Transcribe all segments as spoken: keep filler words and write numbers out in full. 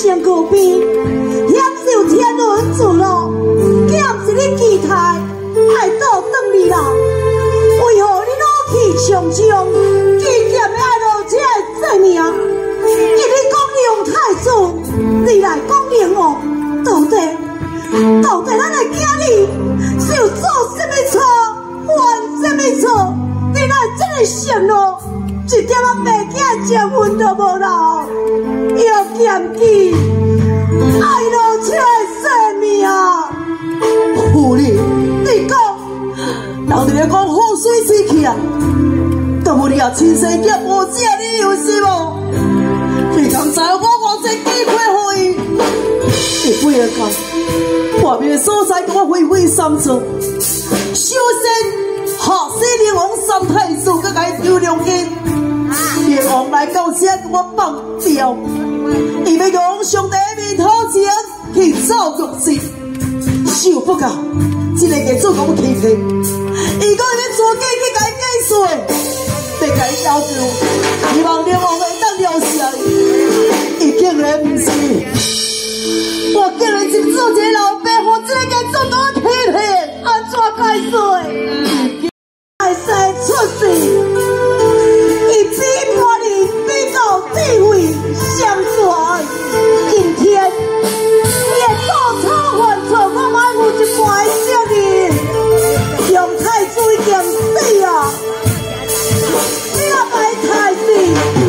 身躯边，享受天伦自乐，减一日期待，爱倒转你啦。为何你怒气冲冲，坚决的爱落这个性命？因你讲你用太子，你来讲灵王，到底到底咱的囝儿是有做什么错，犯什么错？你来这个承诺，一点仔白囝情分都无留，又嫌弃爱落这个性命。 妇女， 你讲， 人哋咧讲好水死去啊，都无你啊亲生囝无这理由是无？你刚才我我这机会可以，你不要讲，外面的所在跟我挥挥三寸，首先下死灵王三太子，佮该丢两斤，灵王来到这跟我放掉，伊要用上帝面头前去造玉石，想不到这个业主讲欺骗，伊讲要做假去甲伊计税，要甲伊要求，希望灵王会当了解伊，伊竟然不是，我竟然是做一个老爸，和这个业主讲我欺骗，安怎计税？ 爱生出世，伊比魔力比到地位相传，今天伊会做错犯错，我买有一半的责任。用太子已经死啊，你也买太子，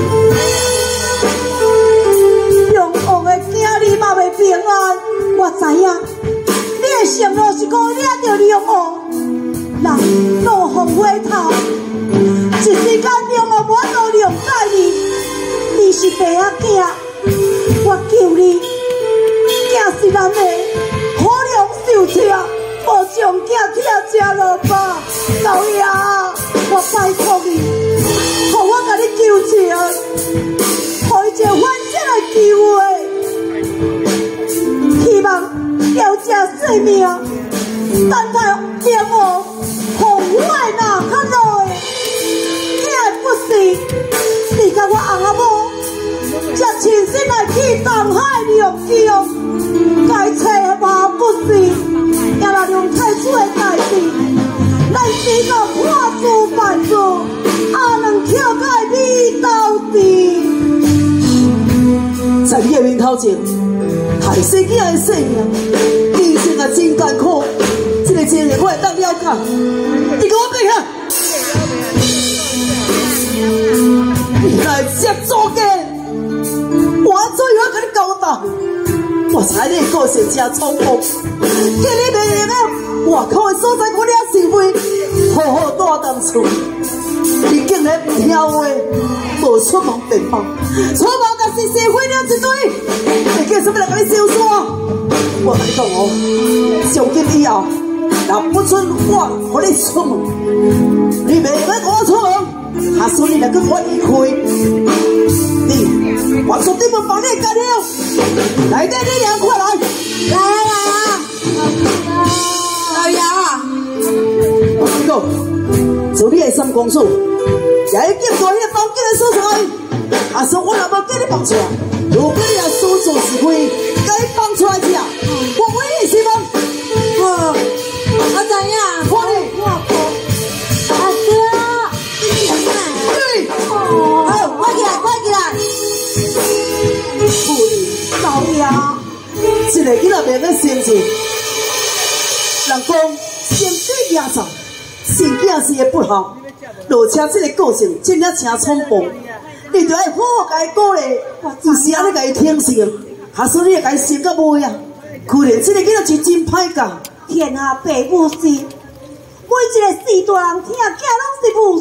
用王的囝儿嘛袂平安。我知影，你的承诺是讲领着龙王。人落风回头，一时间龙王无都谅解你，你是爸仔囝，我求你，囝是咱的，可怜受疼，无将囝疼吃落吧，老爷，我拜托你，互我甲你求情，互伊一个反省的机会，希望了这性命，等待龙王。红海哪较落的，你的不是，你甲我翁仔某，才亲身来去东海龙宫，该找嘛不是，也来用太子的代志，咱只个破事办事，阿能跳开你到底。 在你的面头前，害死囝的性命，人生啊真艰苦。这个情形我会当了解，你给我闭下！你来接做假，我最后跟你交代。我知你的个性真冲动，叫你袂用个外口的所在，我俩是非，好好住当厝。你竟然不听话，无出门便跑，出门就是社会了一堆，你叫什么人甲你收煞？我跟你讲哦，从今以后。若不准我和你出门，你袂使跟我出门，下次你来跟我离开，你我从对门帮你干了，来带你两块来， 来啊来啊，老爷啊， 我跟你讲，做你的三公主，也要检查迄个包间的所在，下次我若无叫你放出来，如果你若私自是非，该放出来吃，我唯一希望，啊。 我知影， 我哩， 我阿哥，你起来， 对， 好，快起来，快起来， 妇女， 老爷， 这个囡仔袂个生气，人讲先对亚长，生囝是个不好，而且这个个性真正真冲动，你就要好好甲伊鼓励，有时啊你甲伊听信，下次你会甲伊信到尾啊，可能这个囡仔是真歹教。 天下父母心，每一个世大人听囝拢是母